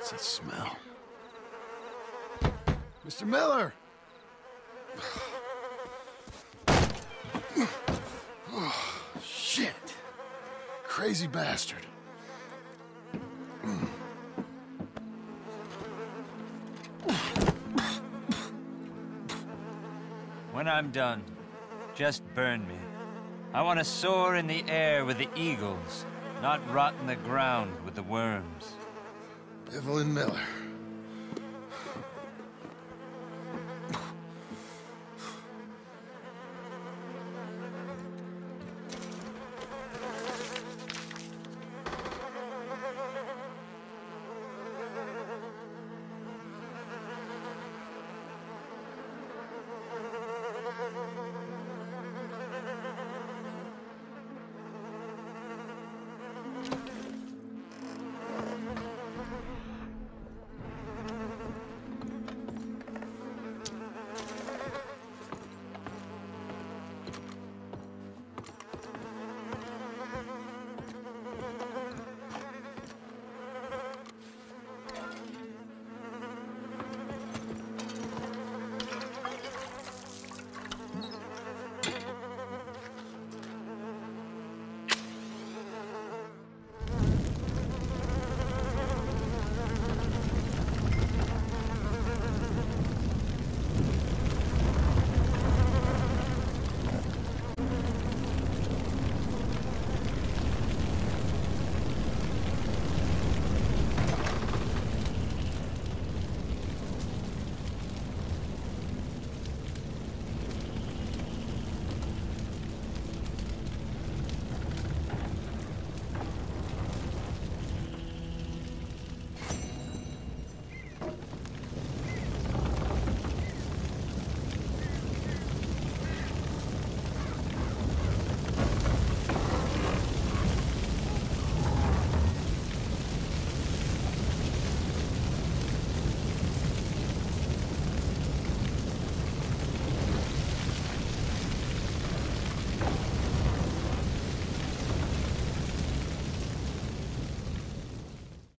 What's that smell? Mr. Miller! Oh, shit. Crazy bastard. When I'm done, just burn me. I want to soar in the air with the eagles, not rot in the ground with the worms. Evelyn Miller.